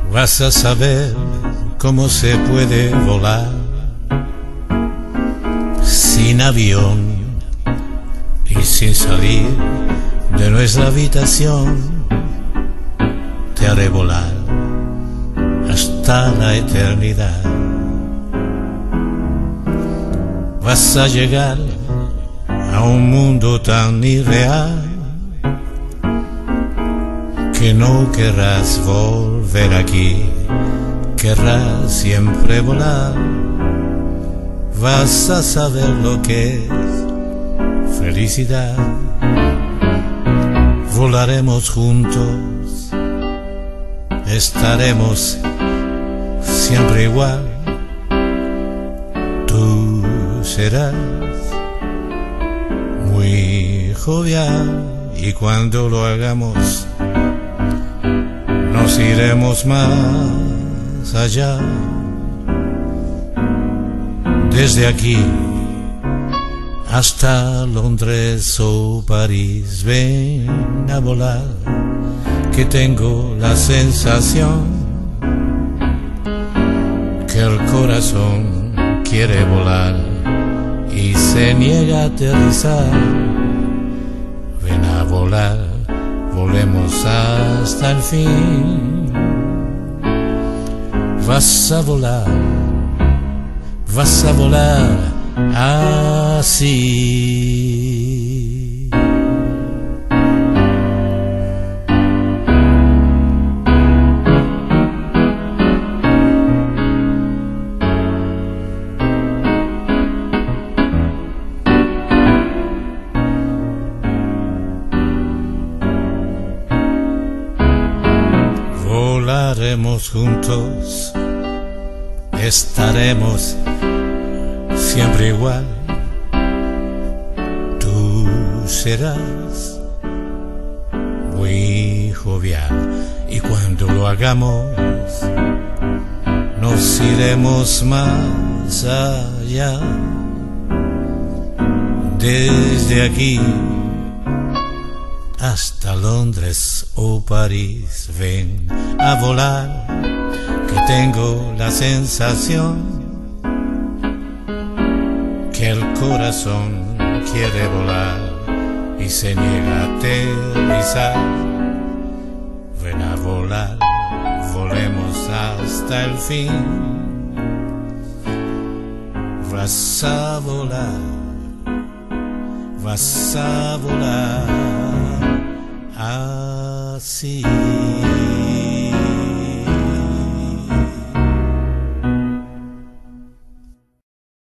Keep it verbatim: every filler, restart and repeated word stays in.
Vas a saber cómo se puede volar sin avión y sin salir de nuestra habitación. Te haré volar hasta la eternidad. Vas a llegar a un mundo tan irreal que no querrás volver aquí, querrás siempre volar. Vas a saber lo que es felicidad. Volaremos juntos, estaremos siempre igual. Tú serás muy jovial y cuando lo hagamos nos iremos más allá. Desde aquí hasta Londres o París, ven a volar, que tengo la sensación que el corazón quiere volar y se niega a aterrizar. Ven a volar, volemos hasta el fin. Vas a volar, vas a volar así. Volaremos juntos, estaremos siempre igual. Tú serás muy jovial y cuando lo hagamos nos iremos más allá. Desde aquí hasta Londres o París, ven a volar, que tengo la sensación que el corazón quiere volar y se niega a aterrizar. Ven a volar, volemos hasta el fin. Vas a volar, vas a volar así.